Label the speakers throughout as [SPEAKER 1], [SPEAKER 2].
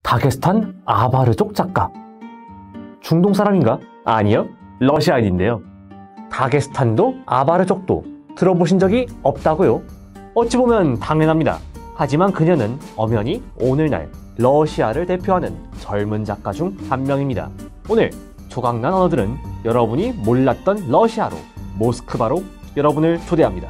[SPEAKER 1] 다게스탄 아바르족 작가. 중동 사람인가? 아니요, 러시아인인데요. 다게스탄도 아바르족도 들어보신 적이 없다고요? 어찌 보면 당연합니다. 하지만 그녀는 엄연히 오늘날 러시아를 대표하는 젊은 작가 중 한 명입니다. 오늘 조각난 언어들은 여러분이 몰랐던 러시아로, 모스크바로 여러분을 초대합니다.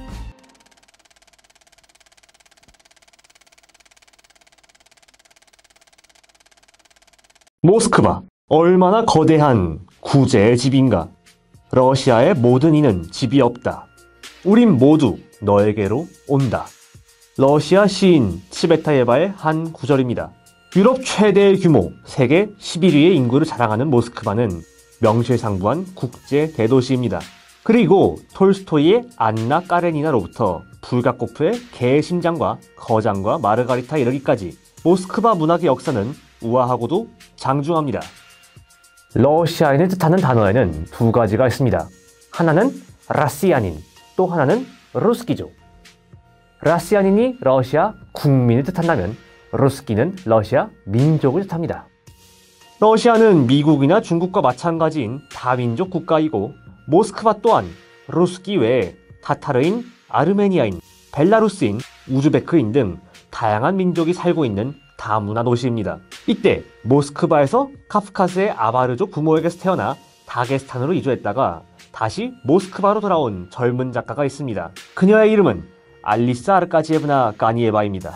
[SPEAKER 1] 모스크바, 얼마나 거대한 구제의 집인가. 러시아의 모든 이는 집이 없다. 우린 모두 너에게로 온다. 러시아 시인 치베타예바의 한 구절입니다. 유럽 최대의 규모, 세계 11위의 인구를 자랑하는 모스크바는 명실상부한 국제 대도시입니다. 그리고 톨스토이의 안나 까레니나로부터 불가코프의 개의 심장과 거장과 마르가리타 이르기까지 모스크바 문학의 역사는 우아하고도 장중합니다. 러시아인을 뜻하는 단어에는 두 가지가 있습니다. 하나는 라시아닌, 또 하나는 루스키죠. 라시아닌이 러시아 국민을 뜻한다면 루스키는 러시아 민족을 뜻합니다. 러시아는 미국이나 중국과 마찬가지인 다민족 국가이고 모스크바 또한 루스키 외에 타타르인, 아르메니아인, 벨라루스인, 우즈베크인 등 다양한 민족이 살고 있는 다문화 도시입니다. 이때 모스크바에서 카프카스의 아바르족 부모에게서 태어나 다게스탄으로 이주했다가 다시 모스크바로 돌아온 젊은 작가가 있습니다. 그녀의 이름은 알리사 아르카지예브나 가니예바입니다.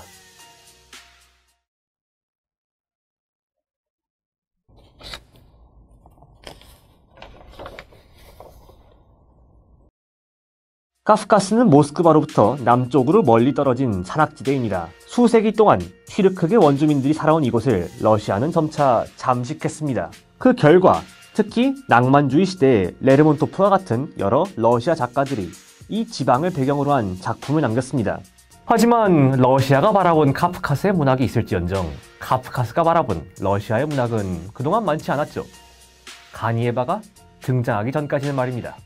[SPEAKER 1] 카프카스는 모스크바로부터 남쪽으로 멀리 떨어진 산악지대입니다. 수세기 동안 튀르크계 원주민들이 살아온 이곳을 러시아는 점차 잠식했습니다. 그 결과 특히 낭만주의 시대의 레르몬토프와 같은 여러 러시아 작가들이 이 지방을 배경으로 한 작품을 남겼습니다. 하지만 러시아가 바라본 카프카스의 문학이 있을지언정 카프카스가 바라본 러시아의 문학은 그동안 많지 않았죠. 가니예바가 등장하기 전까지는 말입니다.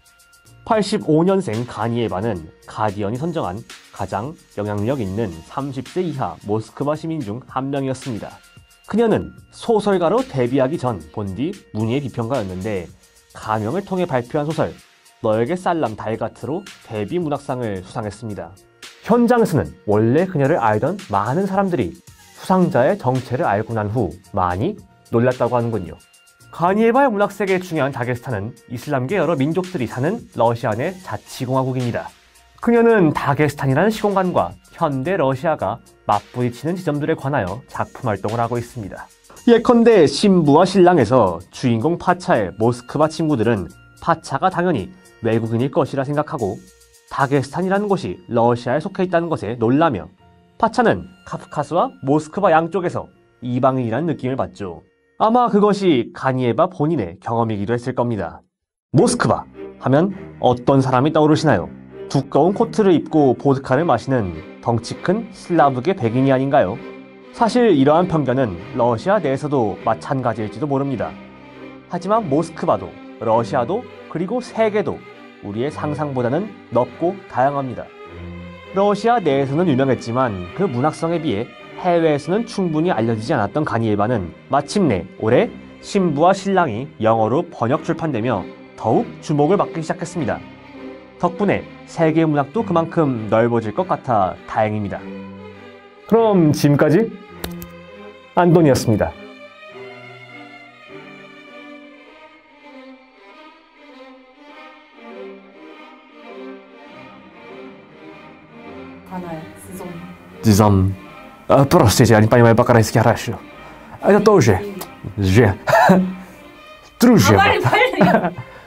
[SPEAKER 1] 85년생 가니예바는 가디언이 선정한 가장 영향력 있는 30세 이하 모스크바 시민 중 한 명이었습니다. 그녀는 소설가로 데뷔하기 전 본디 문예 비평가였는데 가명을 통해 발표한 소설 너에게 살람 달가트로 데뷔 문학상을 수상했습니다. 현장에서는 원래 그녀를 알던 많은 사람들이 수상자의 정체를 알고 난 후 많이 놀랐다고 하는군요. 가니예바의 문학세계에 중요한 다게스탄은 이슬람계 여러 민족들이 사는 러시아 내 자치공화국입니다. 그녀는 다게스탄이라는 시공간과 현대 러시아가 맞부딪히는 지점들에 관하여 작품 활동을 하고 있습니다. 예컨대 신부와 신랑에서 주인공 파차의 모스크바 친구들은 파차가 당연히 외국인일 것이라 생각하고 다게스탄이라는 곳이 러시아에 속해 있다는 것에 놀라며 파차는 카프카스와 모스크바 양쪽에서 이방인이라는 느낌을 받죠. 아마 그것이 가니예바 본인의 경험이기도 했을 겁니다. 모스크바 하면 어떤 사람이 떠오르시나요? 두꺼운 코트를 입고 보드카를 마시는 덩치 큰 슬라브계 백인이 아닌가요? 사실 이러한 편견은 러시아 내에서도 마찬가지일지도 모릅니다. 하지만 모스크바도 러시아도 그리고 세계도 우리의 상상보다는 넓고 다양합니다. 러시아 내에서는 유명했지만 그 문학성에 비해 해외에서는 충분히 알려지지 않았던 가니예바는 마침내 올해 신부와 신랑이 영어로 번역 출판되며 더욱 주목을 받기 시작했습니다. 덕분에 세계 문학도 그만큼 넓어질 것 같아 다행입니다. 그럼 지금까지 안돈이었습니다. Дизам. Простите, я не понимаю по-корейски хорошо. Это тоже. Же. Дружба.